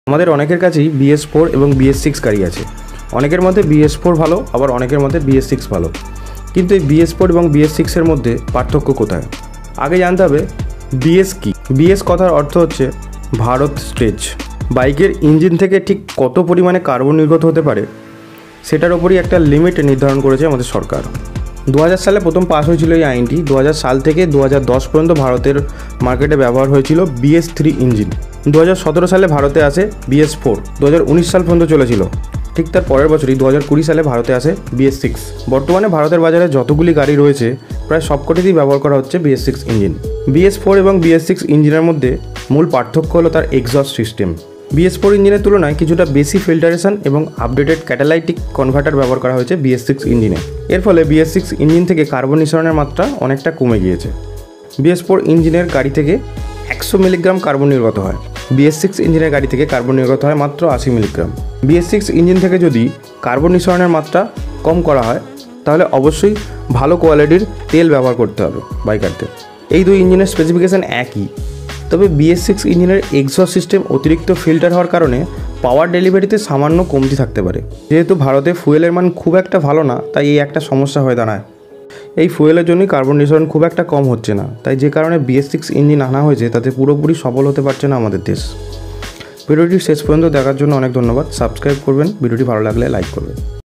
আমাদের অনেকের কাছেই BS4 এবং BS6 গাড়ি আছে। অনেকের মধ্যে BS4 ভালো, আবার অনেকের মধ্যে BS6 ভালো। কিন্তু এই BS4 এবং BS6 এর মধ্যে পার্থক্য কোথায়? আগে জানতে হবে BS কি। BS কথার অর্থ হচ্ছে ভারত স্টেজ। বাইকের ইঞ্জিন থেকে ঠিক কত পরিমাণে কার্বন নির্গত হতে পারে সেটার ওপরই একটা লিমিট নির্ধারণ করেছে আমাদের সরকার। 2000 সালে প্রথম পাস হয়েছিল এই আইনটি। 2000 সাল থেকে 2010 পর্যন্ত ভারতের মার্কেটে ব্যবহার হয়েছিল BS3 ইঞ্জিন। 2017 সালে ভারতে আসে BS4। 2019 সাল পর্যন্ত চলেছিল। ঠিক তার পরের বছরই 2020 সালে ভারতে আসে BS6। বর্তমানে ভারতের বাজারে যতগুলি গাড়ি রয়েছে প্রায় সবকটিতেই ব্যবহার করা হচ্ছে BS6 ইঞ্জিন। BS4 এবং BS6 ইঞ্জিনের মধ্যে মূল পার্থক্য হলো তার এক্সস্ট সিস্টেম। BS4 ইঞ্জিনের তুলনায় কিছুটা বেশি ফিল্টারেশন এবং আপডেটেড ক্যাটালাইটিক কনভার্টার ব্যবহার করা হয়েছে BS6 ইঞ্জিনে। এর ফলে BS6 ইঞ্জিন থেকে কার্বন নিঃসরণের মাত্রা অনেকটা কমে গিয়েছে। BS4 ইঞ্জিনের গাড়ি থেকে 100 মিলিগ্রাম কার্বন নির্গত হয়। BS6 ইঞ্জিনের গাড়ি থেকে কার্বন নির্গত হয় মাত্র 80 মিলিগ্রাম। BS6 ইঞ্জিন থেকে যদি কার্বন নিঃসরণের মাত্রা কম করা হয় তাহলে অবশ্যই ভালো কোয়ালিটির তেল ব্যবহার করতে হবে বাইকারদের। এই দুই ইঞ্জিনের স্পেসিফিকেশান একই, তবে BS6 ইঞ্জিনের এক্সস্ট সিস্টেম অতিরিক্ত ফিল্টার হওয়ার কারণে পাওয়ার ডেলিভারিতে সামান্য কমতি থাকতে পারে। যেহেতু ভারতে ফুয়েলের মান খুব একটা ভালো না, তাই এই একটা সমস্যা হয়ে দাঁড়ায়। এই ফুয়েলের জন্যই কার্বন নিঃসরণ খুব একটা কম হচ্ছে না, তাই যে কারণে BS6 ইঞ্জিন আনা হয়েছে তাতে পুরোপুরি সফল হতে পারছে না আমাদের দেশ। ভিডিওটি শেষ পর্যন্ত দেখার জন্য অনেক ধন্যবাদ। সাবস্ক্রাইব করবেন, ভিডিওটি ভালো লাগলে লাইক করবেন।